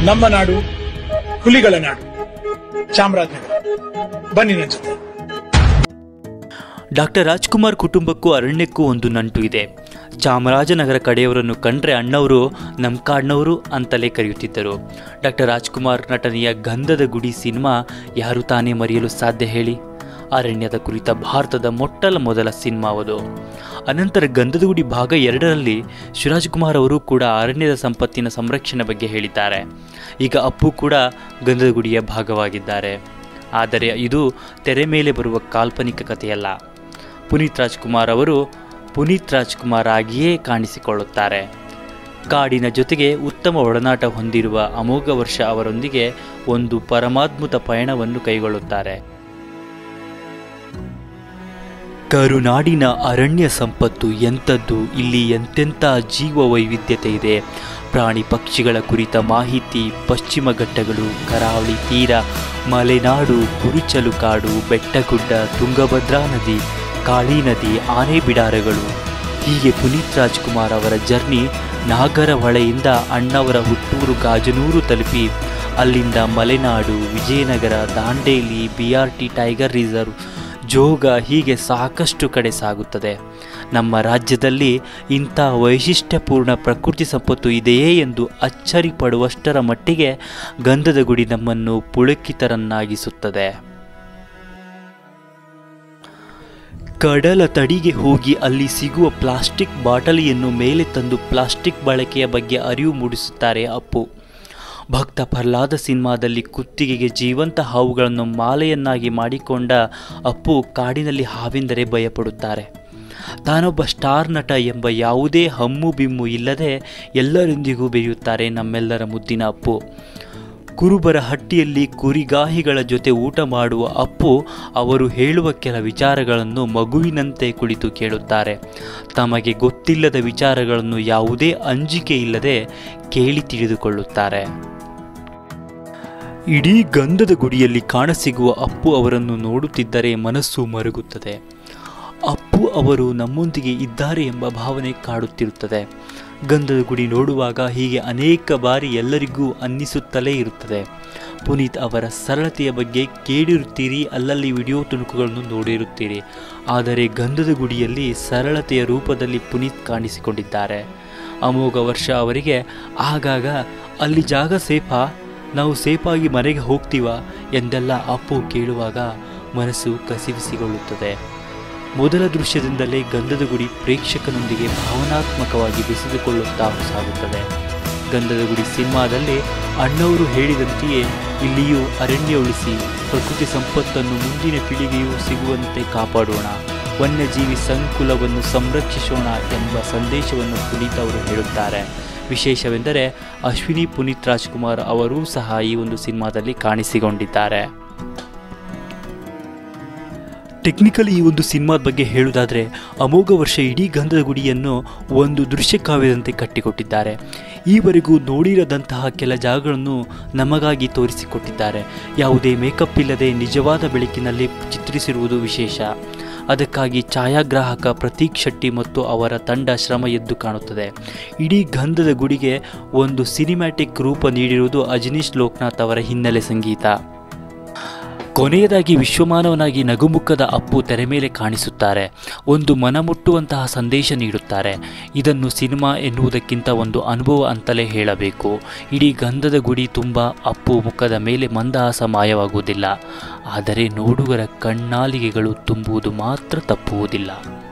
ನಮ್ಮ ನಾಡು, ಹುಲಿಗಳ ನಾಡು, ಚಾಮರಾಜನಗರ. ಬನ್ನಿ ನನ್ನ ಜೊತೆ. ಡಾಕ್ಟರ್ ರಾಜ್ಕುಮಾರ್ ಕುಟುಂಬಕ್ಕೂ ಅರಣ್ಯಕ್ಕೂ ಒಂದು ನಂಟು ಇದೆ. ಚಾಮರಾಜನಗರ ಕಡೆಯವರನ್ನು ಕಂಡ್ರೆ ಅಣ್ಣವರು ನಮ್ಮ ಕಾಡ್ನವರು ಅಂತಲೇ ಕರೆಯುತ್ತಿದ್ದರು. ಡಾಕ್ಟರ್ ರಾಜ್ಕುಮಾರ್ ನಟನೆಯ ಗಂಧದ ಗುಡಿ ಸಿನಿಮಾ ಯಾರು ತಾನೇ ಮರೆಯಲು ಸಾಧ್ಯ ಹೇಳಿ? ಅರಣ್ಯದ ಕುರಿತ ಭಾರತದ ಮೊದಲ ಸಿನಿಮಾವದು. ಅನಂತರ ಗಂಧದ ಗುಡಿ ಭಾಗ 2ರಲ್ಲಿ ಶಿವರಾಜ್ಕುಮಾರ್ ಅವರು ಕೂಡ ಅರಣ್ಯದ ಸಂಪತ್ತಿನ ಸಂರಕ್ಷಣೆ ಬಗ್ಗೆ ಹೇಳಿದ್ದಾರೆ. ಈಗ ಅಪ್ಪು ಕೂಡ ಗಂಧದ ಗುಡಿಯ ಭಾಗವಾಗಿದ್ದಾರೆ. ಆದರೆ ಇದು ತೆರೆ ಮೇಲೆ ಬರುವ ಕಾಲ್ಪನಿಕ ಕಥೆಯಲ್ಲ. ಪುನೀತ್ ರಾಜ್ಕುಮಾರ್ ಅವರು ಪುನೀತ್ ರಾಜ್ಕುಮಾರ್ ಆಗಿಯೇ ಕಾಣಿಸಿಕೊಳ್ಳುತ್ತಾರೆ. ಕಾಡಿನ ಜೊತೆಗೆ ಉತ್ತಮ ಒಡನಾಟ ಹೊಂದಿರುವ ಅಮೋಘ ವರ್ಷ ಅವರೊಂದಿಗೆ ಒಂದು ಪರಮಾದ್ಭುತ ಪಯಣವನ್ನು ಕೈಗೊಳ್ಳುತ್ತಾರೆ. ಕರುನಾಡಿನ ಅರಣ್ಯ ಸಂಪತ್ತು ಎಂಥದ್ದು, ಇಲ್ಲಿ ಎಂತೆಂಥ ಜೀವ ವೈವಿಧ್ಯತೆ ಇದೆ. ಪ್ರಾಣಿ ಪಕ್ಷಿಗಳ ಕುರಿತ ಮಾಹಿತಿ, ಪಶ್ಚಿಮ ಘಟ್ಟಗಳು, ಕರಾವಳಿ ತೀರ, ಮಲೆನಾಡು, ಕುರುಚಲು ಕಾಡು, ಬೆಟ್ಟಗುಡ್ಡ, ತುಂಗಭದ್ರಾ ನದಿ, ಕಾಳಿ ನದಿ, ಆನೆ ಬಿಡಾರಗಳು. ಹೀಗೆ ಪುನೀತ್ ರಾಜ್ಕುಮಾರ್ ಅವರ ಜರ್ನಿ ನಾಗರಹೊಳೆಯಿಂದ ಅಣ್ಣವರ ಹುಟ್ಟೂರು ಗಾಜನೂರು ತಲುಪಿ ಅಲ್ಲಿಂದ Malenadu, Vijayanagara, Dandeli, BRT tiger reserve, Jog, ಹೀಗೆ ಸಾಕಷ್ಟು ಕಡೆ ಸಾಗುತ್ತದೆ. ನಮ್ಮ ರಾಜ್ಯದಲ್ಲಿ ಇಂಥ ವೈಶಿಷ್ಟ್ಯಪೂರ್ಣ ಪ್ರಕೃತಿ ಸಂಪತ್ತು ಇದೆಯೇ ಎಂದು ಅಚ್ಚರಿ ಪಡುವಷ್ಟರ ಮಟ್ಟಿಗೆ ಗಂಧದ ಗುಡಿ ನಮ್ಮನ್ನು ಪುಳಕಿತರನ್ನಾಗಿಸುತ್ತದೆ. ಕಡಲ ತಡಿಗೆ ಹೋಗಿ ಅಲ್ಲಿ ಸಿಗುವ ಪ್ಲಾಸ್ಟಿಕ್ ಬಾಟಲಿಯನ್ನು ಮೇಲೆ ತಂದು ಪ್ಲಾಸ್ಟಿಕ್ ಬಳಕೆಯ ಬಗ್ಗೆ ಅರಿವು ಮೂಡಿಸುತ್ತಾರೆ ಅಪ್ಪು. ಭಕ್ತ ಪ್ರಹ್ಲಾದ ಸಿನಿಮಾದಲ್ಲಿ ಕುತ್ತಿಗೆಗೆ ಜೀವಂತ ಹಾವುಗಳನ್ನು ಮಾಲೆಯನ್ನಾಗಿ ಮಾಡಿಕೊಂಡ ಅಪ್ಪು ಕಾಡಿನಲ್ಲಿ ಹಾವೆಂದರೆ ಭಯಪಡುತ್ತಾರೆ. ತಾನೊಬ್ಬ ಸ್ಟಾರ್ ನಟ ಎಂಬ ಯಾವುದೇ ಹಮ್ಮು ಬಿಮ್ಮು ಇಲ್ಲದೆ ಎಲ್ಲರೊಂದಿಗೂ ಬೆರೆಯುತ್ತಾರೆ ನಮ್ಮೆಲ್ಲರ ಮುದ್ದಿನ ಅಪ್ಪು. ಕುರುಬರ ಹಟ್ಟಿಯಲ್ಲಿ ಕುರಿಗಾಹಿಗಳ ಜೊತೆ ಊಟ ಮಾಡುವ ಅಪ್ಪು ಅವರು ಹೇಳುವ ಕೆಲ ವಿಚಾರಗಳನ್ನು ಮಗುವಿನಂತೆ ಕುಳಿತು ಕೇಳುತ್ತಾರೆ. ತಮಗೆ ಗೊತ್ತಿಲ್ಲದ ವಿಚಾರಗಳನ್ನು ಯಾವುದೇ ಅಂಜಿಕೆ ಇಲ್ಲದೆ ಕೇಳಿ ತಿಳಿದುಕೊಳ್ಳುತ್ತಾರೆ. ಇಡೀ ಗಂಧದ ಗುಡಿಯಲ್ಲಿ ಕಾಣಸಿಗುವ ಅಪ್ಪು ಅವರನ್ನು ನೋಡುತ್ತಿದ್ದರೆ ಮನಸ್ಸು ಮರುಗುತ್ತದೆ. ಅಪ್ಪು ಅವರು ನಮ್ಮೊಂದಿಗೆ ಇದ್ದಾರೆ ಎಂಬ ಭಾವನೆ ಕಾಡುತ್ತಿರುತ್ತದೆ. ಗಂಧದ ಗುಡಿ ನೋಡುವಾಗ ಹೀಗೆ ಅನೇಕ ಬಾರಿ ಎಲ್ಲರಿಗೂ ಅನ್ನಿಸುತ್ತಲೇ ಇರುತ್ತದೆ. ಪುನೀತ್ ಅವರ ಸರಳತೆಯ ಬಗ್ಗೆ ಕೇಳಿರುತ್ತೀರಿ, ಅಲ್ಲಲ್ಲಿ ವಿಡಿಯೋ ತುಣುಕುಗಳನ್ನು ನೋಡಿರುತ್ತೀರಿ. ಆದರೆ ಗಂಧದ ಗುಡಿಯಲ್ಲಿ ಸರಳತೆಯ ರೂಪದಲ್ಲಿ ಪುನೀತ್ ಕಾಣಿಸಿಕೊಂಡಿದ್ದಾರೆ. ಅಮೋಘ ವರ್ಷ ಅವರಿಗೆ ಆಗಾಗ ಅಲ್ಲಿ ಜಾಗ ಸೇಫಾ, ನಾವು ಸೇಫಾಗಿ ಮನೆಗೆ ಹೋಗ್ತೀವಾ ಎಂದೆಲ್ಲ ಅಪ್ಪು ಕೇಳುವಾಗ ಮನಸ್ಸು ಕಸಿವಿಸಿಕೊಳ್ಳುತ್ತದೆ. ಮೊದಲ ದೃಶ್ಯದಿಂದಲೇ ಗಂಧದ ಗುಡಿ ಪ್ರೇಕ್ಷಕನೊಂದಿಗೆ ಭಾವನಾತ್ಮಕವಾಗಿ ಬೆಸೆದುಕೊಳ್ಳುತ್ತಾ ಸಾಗುತ್ತದೆ. ಗಂಧದ ಗುಡಿ ಸಿನಿಮಾದಲ್ಲಿ ಅಣ್ಣವರು ಹೇಳಿದಂತೆಯೇ ಇಲ್ಲಿಯೂ ಅರಣ್ಯ ಉಳಿಸಿ ಪ್ರಕೃತಿ ಸಂಪತ್ತನ್ನು ಮುಂದಿನ ಪೀಳಿಗೆಯೂ ಸಿಗುವಂತೆ ಕಾಪಾಡೋಣ, ವನ್ಯಜೀವಿ ಸಂಕುಲವನ್ನು ಸಂರಕ್ಷಿಸೋಣ ಎಂಬ ಸಂದೇಶವನ್ನು ಪುನೀತ್ ಅವರು ಹೇಳುತ್ತಾರೆ. ವಿಶೇಷವೆಂದರೆ ಅಶ್ವಿನಿ ಪುನೀತ್ ರಾಜ್ಕುಮಾರ್ ಅವರೂ ಸಹ ಈ ಒಂದು ಸಿನಿಮಾದಲ್ಲಿ ಕಾಣಿಸಿಕೊಂಡಿದ್ದಾರೆ. ಟೆಕ್ನಿಕಲಿ ಈ ಒಂದು ಸಿನಿಮಾದ ಬಗ್ಗೆ ಹೇಳುವುದಾದರೆ ಅಮೋಘ ವರ್ಷ ಇಡೀ ಗಂಧದ ಗುಡಿಯನ್ನು ಒಂದು ದೃಶ್ಯ ಕಾವ್ಯದಂತೆ ಕಟ್ಟಿಕೊಟ್ಟಿದ್ದಾರೆ. ಈವರೆಗೂ ನೋಡಿರದಂತಹ ಕೆಲ ಜಾಗಗಳನ್ನು ನಮಗಾಗಿ ತೋರಿಸಿಕೊಟ್ಟಿದ್ದಾರೆ. ಯಾವುದೇ ಮೇಕಪ್ ಇಲ್ಲದೆ ನಿಜವಾದ ಬೆಳಕಿನಲ್ಲಿ ಚಿತ್ರಿಸಿರುವುದು ವಿಶೇಷ. ಅದಕ್ಕಾಗಿ ಛಾಯಾಗ್ರಾಹಕ ಪ್ರತೀಕ್ ಶೆಟ್ಟಿ ಮತ್ತು ಅವರ ತಂಡ ಶ್ರಮ ಎದ್ದು ಕಾಣುತ್ತದೆ. ಇಡೀ ಗಂಧದ ಗುಡಿಗೆ ಒಂದು ಸಿನಿಮ್ಯಾಟಿಕ್ ರೂಪ ನೀಡಿರುವುದು ಅಜನೀಶ್ ಲೋಕನಾಥ್ ಅವರ ಹಿನ್ನೆಲೆ ಸಂಗೀತ. ಕೊನೆಯದಾಗಿ ವಿಶ್ವಮಾನವನಾಗಿ ನಗುಮುಖದ ಅಪ್ಪು ತೆರೆ ಮೇಲೆ ಕಾಣಿಸುತ್ತಾರೆ. ಒಂದು ಮನಮುಟ್ಟುವಂತಹ ಸಂದೇಶ ನೀಡುತ್ತಾರೆ. ಇದನ್ನು ಸಿನಿಮಾ ಎನ್ನುವುದಕ್ಕಿಂತ ಒಂದು ಅನುಭವ ಅಂತಲೇ ಹೇಳಬೇಕು. ಇಡೀ ಗಂಧದ ಗುಡಿ ತುಂಬ ಅಪ್ಪು ಮುಖದ ಮೇಲೆ ಮಂದಹಾಸ ಮಾಯವಾಗುವುದಿಲ್ಲ, ಆದರೆ ನೋಡುಗರ ಕಣ್ಣಾಲಿಗೆಗಳು ತುಂಬುವುದು ಮಾತ್ರ ತಪ್ಪುವುದಿಲ್ಲ.